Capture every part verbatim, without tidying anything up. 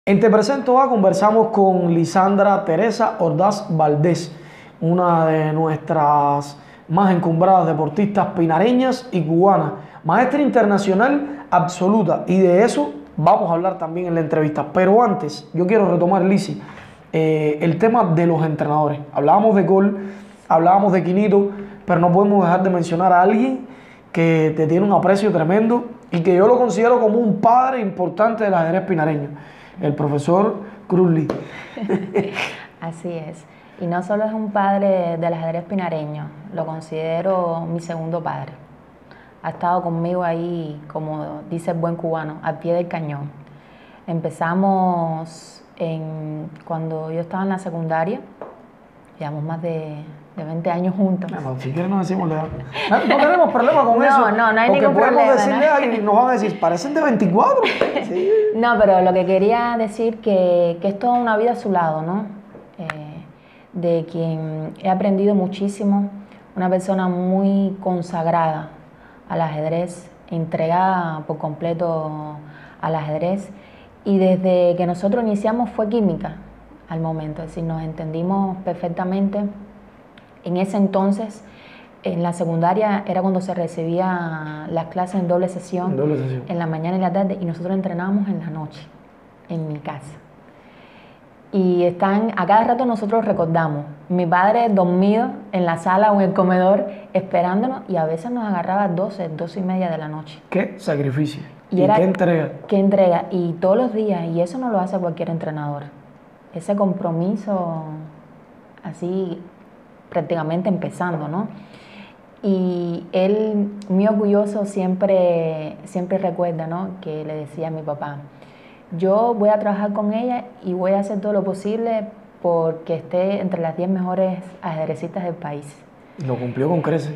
En Te Presento A conversamos con Lisandra Teresa Ordaz Valdés, una de nuestras más encumbradas deportistas pinareñas y cubanas, maestra internacional absoluta, y de eso vamos a hablar también en la entrevista. Pero antes, yo quiero retomar, Lisi, eh, el tema de los entrenadores. Hablábamos de Gol, hablábamos de Quinito, pero no podemos dejar de mencionar a alguien que te tiene un aprecio tremendo y que yo lo considero como un padre importante del ajedrez pinareño. El profesor Cruz. Así es. Y no solo es un padre del ajedrez pinareño, lo considero mi segundo padre. Ha estado conmigo ahí, como dice el buen cubano, al pie del cañón. Empezamos en, cuando yo estaba en la secundaria, llevamos más de, de veinte años juntos. Bueno, si quieres no decimos la edad. No, no tenemos problema con no, eso. No, no, no hay porque ningún podemos problema. decirle ¿no? y nos van a decir, parecen de veinticuatro. Sí. No, pero lo que quería decir que, que es toda una vida a su lado, ¿no? Eh, de quien he aprendido muchísimo, una persona muy consagrada al ajedrez, entregada por completo al ajedrez, y desde que nosotros iniciamos fue química al momento, es decir, nos entendimos perfectamente. En ese entonces, en la secundaria era cuando se recibía las clases en doble sesión, En doble sesión. en la mañana y la tarde, y nosotros entrenábamos en la noche, en mi casa. Y están, a cada rato nosotros recordamos, mi padre dormido en la sala o en el comedor esperándonos, y a veces nos agarraba a doce, doce y media de la noche. Qué sacrificio. Y, y era, qué entrega. Qué entrega, y todos los días, y eso no lo hace cualquier entrenador. Ese compromiso así prácticamente empezando, ¿no? Y él, muy orgulloso, siempre, siempre recuerda, ¿no?, que le decía a mi papá, yo voy a trabajar con ella y voy a hacer todo lo posible porque esté entre las diez mejores ajedrecistas del país. Lo cumplió con creces.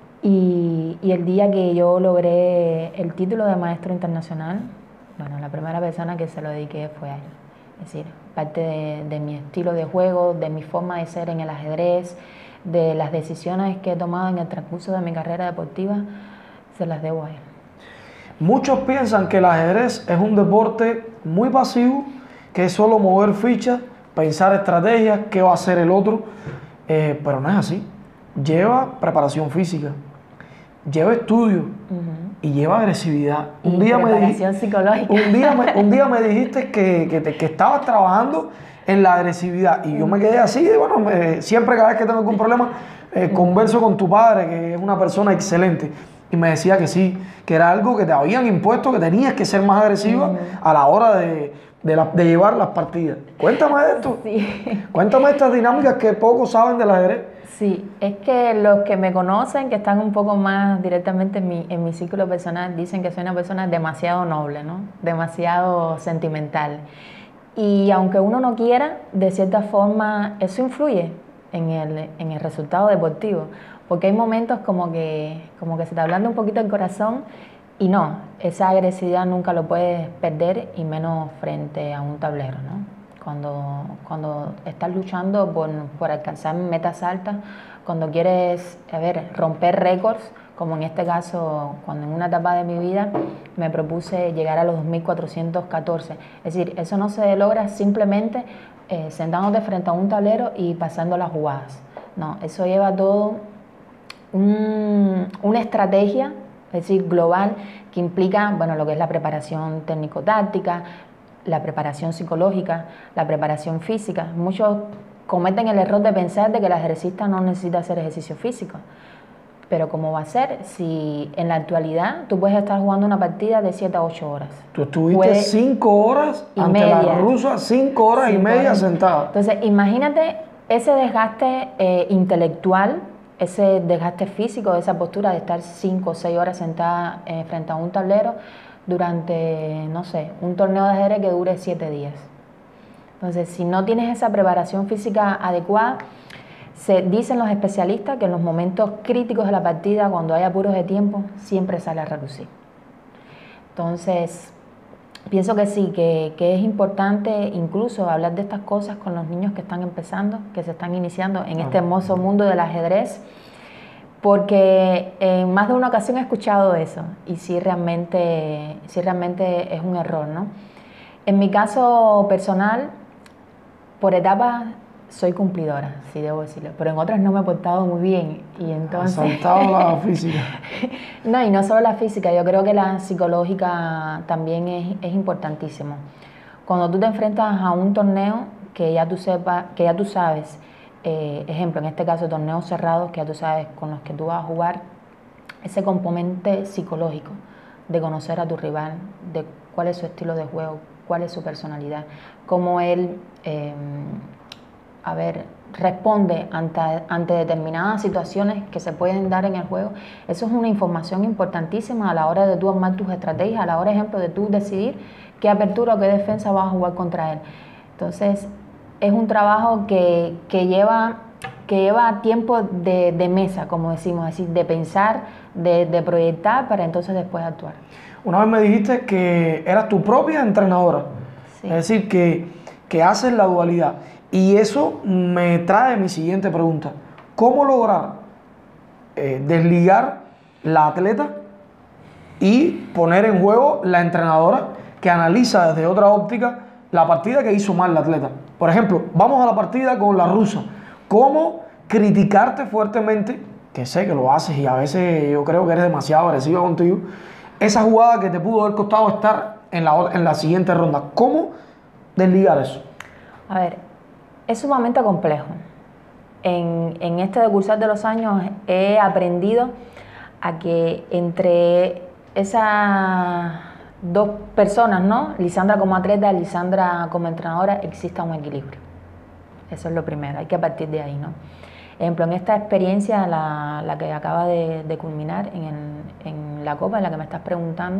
Y, y el día que yo logré el título de maestro internacional, bueno, la primera persona que se lo dediqué fue a él. Es decir, parte de, de mi estilo de juego, de mi forma de ser en el ajedrez, de las decisiones que he tomado en el transcurso de mi carrera deportiva, se las debo a él. Muchos piensan que el ajedrez es un deporte muy pasivo, que es solo mover fichas, pensar estrategias, qué va a hacer el otro, eh, pero no es así. Lleva preparación física, lleva estudio uh-huh. y lleva agresividad. Y un día preparación me psicológica. Un día me, un día me dijiste que, que, te, que estabas trabajando en la agresividad y yo me quedé así, de, bueno, me, siempre cada vez que tengo algún problema eh, converso con tu padre, que es una persona excelente, y me decía que sí, que era algo que te habían impuesto, que tenías que ser más agresiva uh-huh. a la hora de, de, la, de llevar las partidas. Cuéntame de esto, sí. Cuéntame estas dinámicas que pocos saben del ajedrez. Sí, es que los que me conocen, que están un poco más directamente en mi, en mi círculo personal, dicen que soy una persona demasiado noble, ¿no? Demasiado sentimental. Y aunque uno no quiera, de cierta forma eso influye en el, en el resultado deportivo, porque hay momentos como que, como que se te ablanda un poquito el corazón y no, esa agresividad nunca lo puedes perder, y menos frente a un tablero, ¿no? Cuando, cuando estás luchando por, por alcanzar metas altas, cuando quieres, a ver, romper récords, como en este caso, cuando en una etapa de mi vida me propuse llegar a los dos mil cuatrocientos catorce. Es decir, eso no se logra simplemente eh, sentándote frente a un tablero y pasando las jugadas. No, eso lleva todo un, una estrategia, es decir, global, que implica, bueno, lo que es la preparación técnico-táctica, la preparación psicológica, la preparación física. Muchos cometen el error de pensar de que el ajedrecista no necesita hacer ejercicio físico. Pero ¿cómo va a ser si en la actualidad tú puedes estar jugando una partida de siete a ocho horas? Tú estuviste cinco horas y ante media. la rusa, cinco horas cinco y media horas. sentada. Entonces, imagínate ese desgaste eh, intelectual, ese desgaste físico, esa postura de estar cinco o seis horas sentada eh, frente a un tablero durante, no sé, un torneo de ajedrez que dure siete días. Entonces, si no tienes esa preparación física adecuada, se dicen los especialistas que en los momentos críticos de la partida, cuando hay apuros de tiempo, siempre sale a relucir. Entonces, pienso que sí, que, que es importante incluso hablar de estas cosas con los niños que están empezando, que se están iniciando en este hermoso mundo del ajedrez, porque en más de una ocasión he escuchado eso y sí realmente, sí realmente es un error, ¿no? En mi caso personal, por etapas soy cumplidora, sí debo decirlo, pero en otras no me he portado muy bien y entonces... Has saltado la física. No, y no solo la física, yo creo que la psicológica también es, es importantísimo. Cuando tú te enfrentas a un torneo que ya tú, sepa, que ya tú sabes, eh, ejemplo, en este caso torneos cerrados que ya tú sabes con los que tú vas a jugar, ese componente psicológico de conocer a tu rival, de cuál es su estilo de juego, cuál es su personalidad, cómo él, eh, a ver, responde ante, ante determinadas situaciones que se pueden dar en el juego. Eso es una información importantísima a la hora de tú armar tus estrategias, a la hora, ejemplo, de tú decidir qué apertura o qué defensa vas a jugar contra él. Entonces, es un trabajo que, que lleva... que lleva tiempo de, de mesa, como decimos, es decir, de pensar, de, de proyectar para entonces después actuar. Una vez me dijiste que eras tu propia entrenadora, Sí. es decir, que, que haces la dualidad. Y eso me trae mi siguiente pregunta. ¿Cómo lograr eh, desligar la atleta y poner en juego la entrenadora que analiza desde otra óptica la partida que hizo mal la atleta? Por ejemplo, vamos a la partida con la rusa. ¿Cómo criticarte fuertemente, que sé que lo haces y a veces yo creo que eres demasiado agresiva contigo, esa jugada que te pudo haber costado estar en la, en la siguiente ronda? ¿Cómo desligar eso? A ver, es sumamente complejo. En, en este decursar de los años he aprendido a que entre esas dos personas, ¿no? Lisandra como atleta, Lisandra como entrenadora, exista un equilibrio. Eso es lo primero, hay que partir de ahí, ¿no? Ejemplo, en esta experiencia, la, la que acaba de, de culminar en, el, en la Copa, en la que me estás preguntando,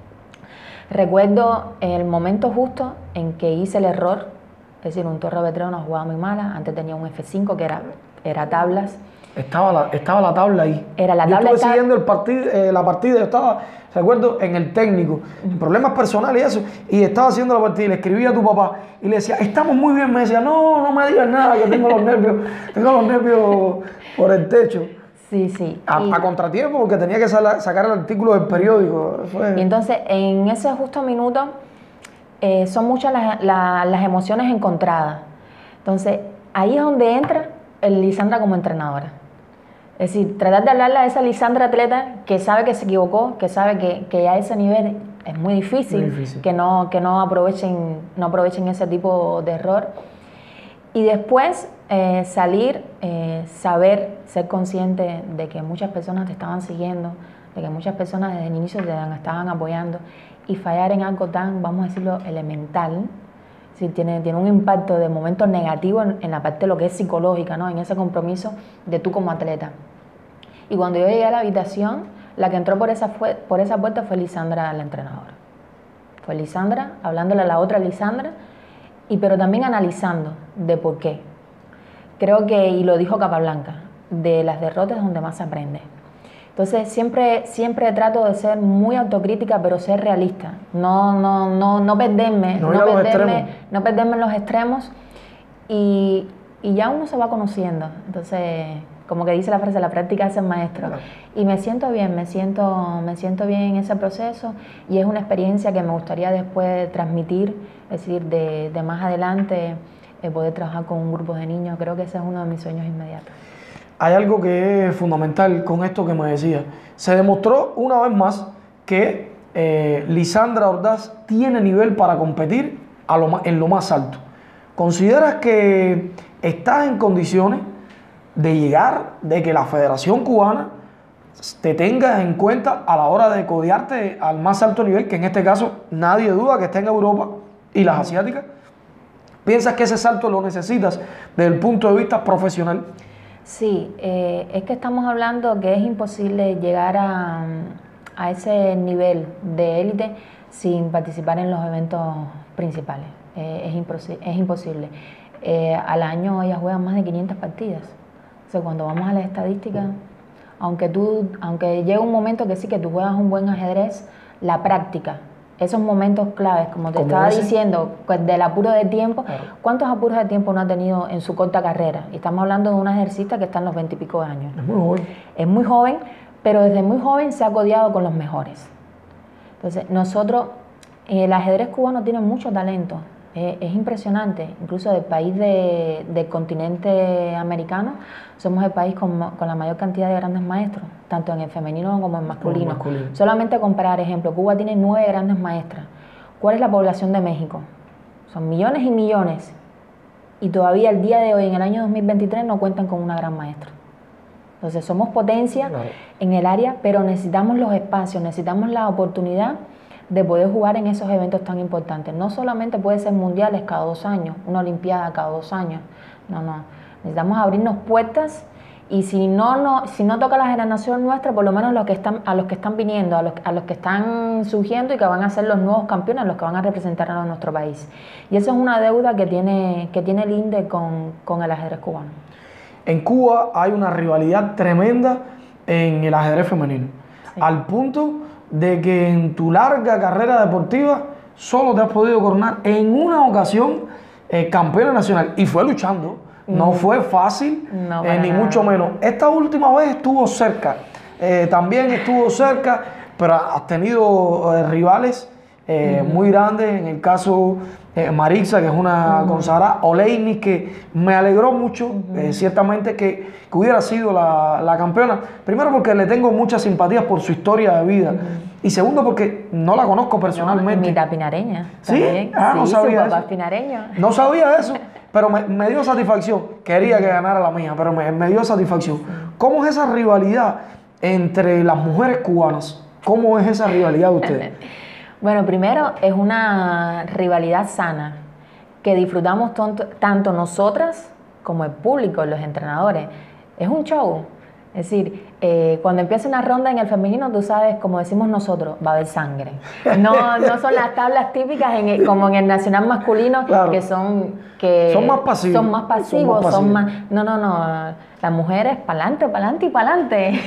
recuerdo el momento justo en que hice el error, es decir, un torre veterano, una jugada muy mala, antes tenía un F cinco que era, era tablas. Estaba la, estaba la tabla ahí. Era la yo tabla estuve estaba... siguiendo el partido, eh, la partida, yo estaba, recuerdo, en el técnico, en problemas personales y eso, y estaba haciendo la partida y le escribía a tu papá y le decía, estamos muy bien, me decía, no, no me digas nada, que tengo los nervios, tengo los nervios por el techo. Sí, sí. A, y, a contratiempo, porque tenía que sal, sacar el artículo del periódico. Fue... y entonces, en ese justo minuto, eh, son muchas las, las, las emociones encontradas. Entonces, ahí es donde entra el Lisandra como entrenadora. Es decir, tratar de hablarle a esa Lisandra atleta que sabe que se equivocó, que sabe que, que a ese nivel es muy difícil, muy difícil. que, no, que no, aprovechen, no aprovechen ese tipo de error. Y después eh, salir, eh, saber, ser consciente de que muchas personas te estaban siguiendo, de que muchas personas desde el inicio te estaban apoyando, y fallar en algo tan, vamos a decirlo, elemental, si tiene, tiene un impacto de momentos negativos en, en la parte de lo que es psicológica, ¿no? En ese compromiso de tú como atleta. Y cuando yo llegué a la habitación, la que entró por esa, fue, por esa puerta fue Lisandra, la entrenadora. Fue Lisandra, hablándole a la otra Lisandra, y pero también analizando de por qué. Creo que, y lo dijo Capablanca, de las derrotas es donde más se aprende. Entonces siempre, siempre trato de ser muy autocrítica, pero ser realista. No, no, no, no perderme, no, no, perderme no perderme en los extremos, y, y ya uno se va conociendo. Entonces, como que dice la frase, la práctica hace el maestro. Claro. Y me siento bien, me siento, me siento bien en ese proceso, y es una experiencia que me gustaría después transmitir, es decir, de, de más adelante eh, poder trabajar con un grupo de niños. Creo que ese es uno de mis sueños inmediatos. Hay algo que es fundamental con esto que me decía. Se demostró una vez más que eh, Lisandra Ordaz tiene nivel para competir a lo más, en lo más alto. ¿Consideras que estás en condiciones de llegar, de que la Federación Cubana te tenga en cuenta a la hora de codearte al más alto nivel, que en este caso nadie duda que está en Europa y las asiáticas? ¿Piensas que ese salto lo necesitas desde el punto de vista profesional? Sí, eh, es que estamos hablando que es imposible llegar a, a ese nivel de élite sin participar en los eventos principales. Eh, es, imposi es imposible. Eh, al año ellas juegan más de quinientas partidas. O sea, cuando vamos a las estadísticas, aunque, tú, aunque llega un momento que sí que tú juegas un buen ajedrez, la práctica, esos momentos claves, como te como estaba ese, diciendo, pues del apuro de tiempo, claro. ¿Cuántos apuros de tiempo no ha tenido en su corta carrera? Y estamos hablando de una ejercista que está en los veintipico años. Es muy joven. Es muy joven, pero desde muy joven se ha codeado con los mejores. Entonces, nosotros El ajedrez cubano tiene mucho talento, eh, es impresionante, incluso del país de, del continente americano, somos el país con, con la mayor cantidad de grandes maestros, tanto en el femenino como en masculino. masculino. Solamente comparar, ejemplo, Cuba tiene nueve grandes maestras. ¿Cuál es la población de México? Son millones y millones, y todavía el día de hoy, en el año dos mil veintitrés, no cuentan con una gran maestra. Entonces somos potencia claro. en el área, pero necesitamos los espacios, necesitamos la oportunidad de poder jugar en esos eventos tan importantes. No solamente puede ser mundiales cada dos años, una olimpiada cada dos años, no, no. Necesitamos abrirnos puertas y si no, no, si no toca la generación nuestra, por lo menos los que están, a los que están viniendo, a los, a los que están surgiendo y que van a ser los nuevos campeones, los que van a representar a nuestro país. Y eso es una deuda que tiene, que tiene el I N D E con, con el ajedrez cubano. En Cuba hay una rivalidad tremenda en el ajedrez femenino, sí. al punto de que en tu larga carrera deportiva solo te has podido coronar en una ocasión eh, campeona nacional, y fue luchando, mm. no fue fácil, no, eh, ni nada. mucho menos. Esta última vez estuvo cerca, eh, también estuvo cerca, pero has tenido eh, rivales eh, mm. muy grandes, en el caso eh, Maritza, que es una mm. consagrada, Oleinik, que me alegró mucho, mm. eh, ciertamente que, que hubiera sido la, la campeona, primero porque le tengo muchas simpatías por su historia de vida, mm. y segundo porque no la conozco personalmente. No, mitad pinareña. ¿Sí? Ah, no sí, sabía su papá eso. Es pinareño. No sabía eso, pero me, me dio satisfacción. Quería que ganara la mía, pero me, me dio satisfacción. ¿Cómo es esa rivalidad entre las mujeres cubanas? ¿Cómo es esa rivalidad de ustedes? Bueno, primero es una rivalidad sana, que disfrutamos tonto, tanto nosotras como el público, los entrenadores. Es un show. Es decir, eh, cuando empieza una ronda en el femenino, tú sabes, como decimos nosotros, va a haber sangre. No, no son las tablas típicas en el, como en el nacional masculino, claro. que son que son más pasivos. Son más pasivos, son más, son más no, no, no. Las mujeres, pa'lante, pa'lante y pa'lante.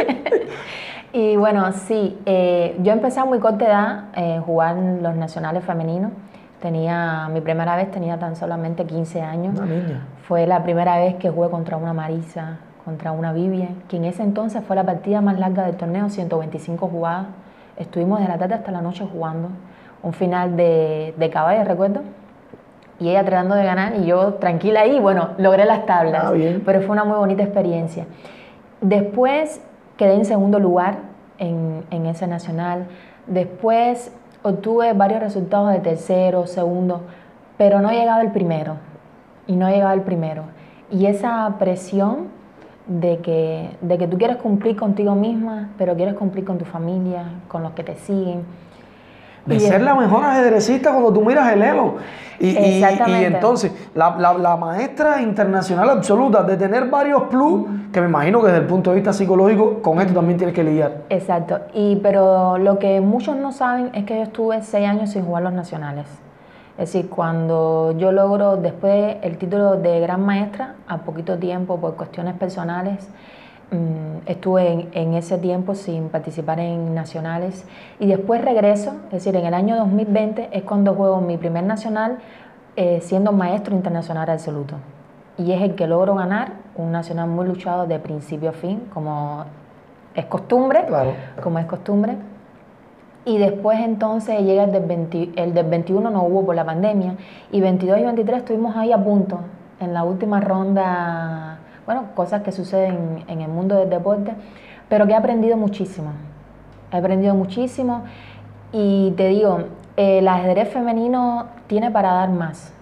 Y bueno, sí, eh, yo empecé a muy corta edad eh, jugar en los nacionales femeninos. Tenía, mi primera vez tenía tan solamente quince años. Una niña. Fue la primera vez que jugué contra una Marisa, contra una Vivian, que en ese entonces fue la partida más larga del torneo, ciento veinticinco jugadas. Estuvimos de la tarde hasta la noche jugando. Un final de, de caballo, recuerdo. Y ella tratando de ganar y yo tranquila ahí. Bueno, logré las tablas, ah, bien. pero fue una muy bonita experiencia. Después quedé en segundo lugar en, en ese nacional. Después obtuve varios resultados de tercero, segundo, pero no llegaba el primero. Y no llegaba el primero. Y esa presión de que, de que tú quieres cumplir contigo misma, pero quieres cumplir con tu familia, con los que te siguen. De y ser de... la mejor ajedrecista cuando tú miras el elo. Y, Exactamente. Y, y entonces, la, la, la maestra internacional absoluta, de tener varios plus, que me imagino que desde el punto de vista psicológico, con esto también tienes que lidiar. Exacto. Y, pero lo que muchos no saben es que yo estuve seis años sin jugar los nacionales. Es decir, cuando yo logro después el título de gran maestra, a poquito tiempo, por cuestiones personales, estuve en, en ese tiempo sin participar en nacionales y después regreso, es decir, en el año dos mil veinte es cuando juego mi primer nacional eh, siendo maestro internacional absoluto, y es el que logro ganar, un nacional muy luchado de principio a fin, como es costumbre, claro. como es costumbre. Y después entonces llega el del, veinte, el del veintiuno, no hubo por la pandemia, y veintidós y veintitrés estuvimos ahí a punto, en la última ronda. Bueno, cosas que suceden en el mundo del deporte, pero que he aprendido muchísimo. He aprendido muchísimo y te digo, el ajedrez femenino tiene para dar más.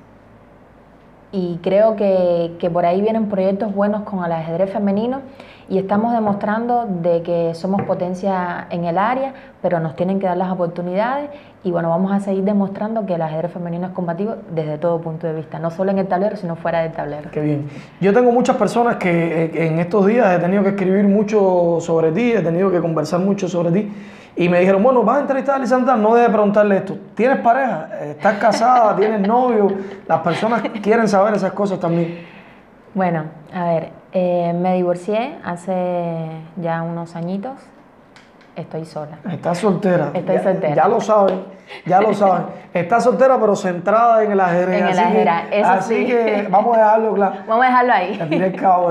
Y creo que, que por ahí vienen proyectos buenos con el ajedrez femenino y estamos demostrando de que somos potencia en el área, pero nos tienen que dar las oportunidades y bueno, vamos a seguir demostrando que el ajedrez femenino es combativo desde todo punto de vista, no solo en el tablero, sino fuera del tablero. Qué bien. Yo tengo muchas personas que en estos días he tenido que escribir mucho sobre ti, he tenido que conversar mucho sobre ti y me dijeron, bueno, vas a entrevistar a Lisandra, no debes preguntarle esto. ¿Tienes pareja? ¿Estás casada? ¿Tienes novio? Las personas quieren saber esas cosas también. Bueno, a ver, eh, me divorcié hace ya unos añitos. Estoy sola. Estás soltera. Estoy ya, soltera. Ya lo saben, ya lo saben. Estás soltera pero centrada en el ajedrez. En el ajedrez, eso así sí. que vamos a dejarlo claro. Vamos a dejarlo ahí. Al fin y al cabo.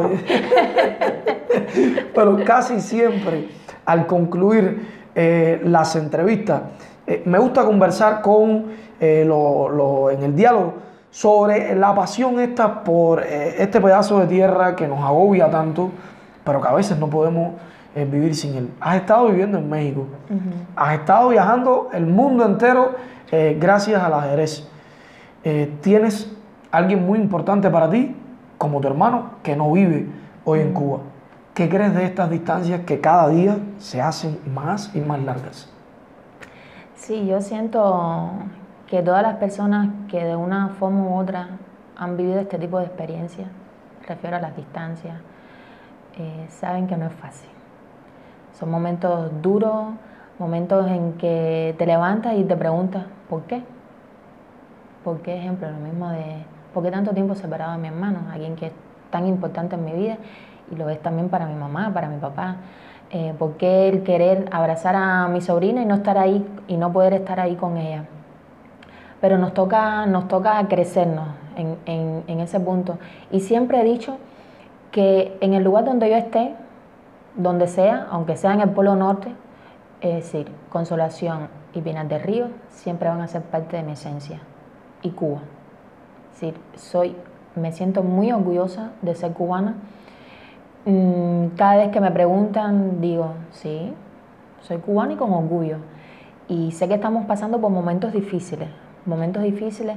Pero casi siempre, al concluir eh, las entrevistas, eh, me gusta conversar con, eh, lo, lo, en el diálogo sobre la pasión esta por eh, este pedazo de tierra que nos agobia tanto, pero que a veces no podemos eh, vivir sin él. Has estado viviendo en México, uh-huh. Has estado viajando el mundo entero eh, gracias al ajedrez. Eh, tienes alguien muy importante para ti, como tu hermano, que no vive hoy en Cuba. ¿Qué crees de estas distancias que cada día se hacen más y más largas? Sí, yo siento que todas las personas que de una forma u otra han vivido este tipo de experiencias, me refiero a las distancias, eh, saben que no es fácil. Son momentos duros, momentos en que te levantas y te preguntas, ¿por qué? ¿Por qué, ejemplo, lo mismo de, ¿por qué tanto tiempo separado de mi hermano? Alguien que es tan importante en mi vida y lo es también para mi mamá, para mi papá. Eh, ¿Por qué el querer abrazar a mi sobrina y no estar ahí y no poder estar ahí con ella? Pero nos toca, nos toca crecernos en, en, en ese punto. Y siempre he dicho que en el lugar donde yo esté, donde sea, aunque sea en el Polo Norte, es decir, Consolación y Pinar del Río, siempre van a ser parte de mi esencia. Y Cuba. Es decir, soy, me siento muy orgullosa de ser cubana. Cada vez que me preguntan, digo, sí, soy cubana y con orgullo. Y sé que estamos pasando por momentos difíciles, momentos difíciles,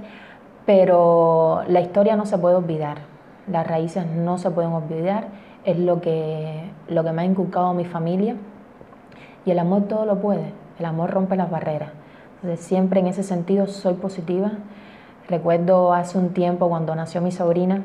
pero la historia no se puede olvidar, las raíces no se pueden olvidar, es lo que, lo que me ha inculcado mi familia, y el amor todo lo puede, el amor rompe las barreras. Entonces siempre en ese sentido soy positiva. Recuerdo hace un tiempo cuando nació mi sobrina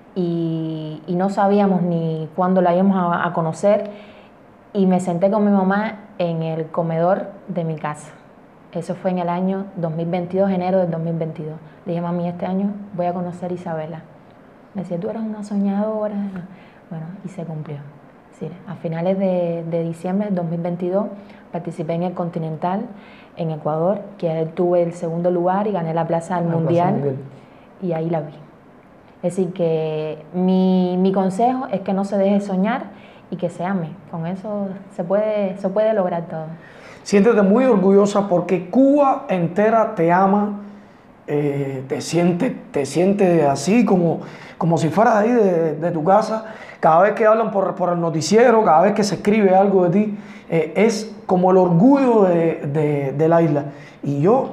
y, y no sabíamos ni cuándo la íbamos a, a conocer, y me senté con mi mamá en el comedor de mi casa. Eso fue en el año dos mil veintidós, enero del dos mil veintidós. Le dije, mami, este año voy a conocer a Isabela. Me decía, tú eres una soñadora. Bueno, y se cumplió. Es decir, a finales de, de diciembre del dos mil veintidós participé en el Continental en Ecuador, que tuve el segundo lugar y gané la plaza del mundial, mundial, y ahí la vi. Es decir, que mi, mi consejo es que no se deje soñar y que se ame. Con eso se puede, se puede lograr todo. Siéntete muy orgullosa porque Cuba entera te ama, eh, te siente, te siente así como, como si fueras ahí de, de tu casa. Cada vez que hablan por, por el noticiero, cada vez que se escribe algo de ti, eh, es como el orgullo de, de, de la isla. Y yo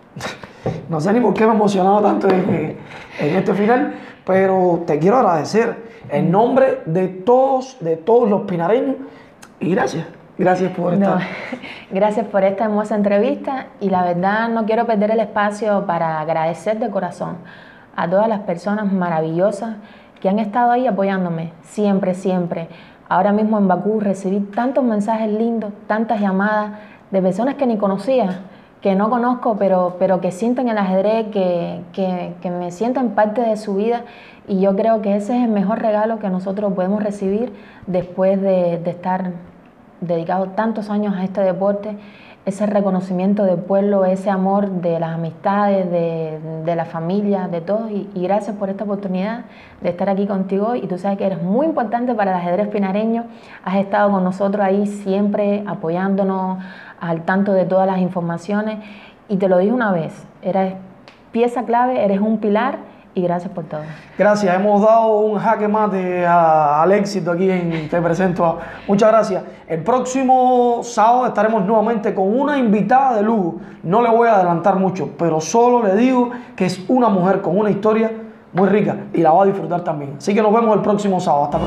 no sé ni por qué me he emocionado tanto en, en este final, pero te quiero agradecer en nombre de todos, de todos los pinareños, y gracias. Gracias por estar. No, gracias por esta hermosa entrevista, y la verdad no quiero perder el espacio para agradecer de corazón a todas las personas maravillosas que han estado ahí apoyándome, siempre, siempre. Ahora mismo en Bakú recibí tantos mensajes lindos, tantas llamadas de personas que ni conocía, que no conozco, pero, pero que sienten el ajedrez, que, que, que me sienten parte de su vida, y yo creo que ese es el mejor regalo que nosotros podemos recibir después de, de estar dedicado tantos años a este deporte, ese reconocimiento del pueblo, ese amor de las amistades, de, de la familia, de todos, y, y gracias por esta oportunidad de estar aquí contigo. Y tú sabes que eres muy importante para el ajedrez pinareño, has estado con nosotros ahí siempre apoyándonos, al tanto de todas las informaciones, y te lo dije una vez, eres pieza clave, eres un pilar, y gracias por todo. Gracias, hemos dado un jaque mate a, al éxito aquí en Te Presento a. Muchas gracias. El próximo sábado estaremos nuevamente con una invitada de lujo. No le voy a adelantar mucho, pero solo le digo que es una mujer con una historia muy rica y la va a disfrutar también. Así que nos vemos el próximo sábado. Hasta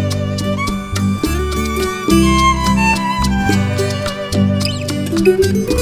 pronto.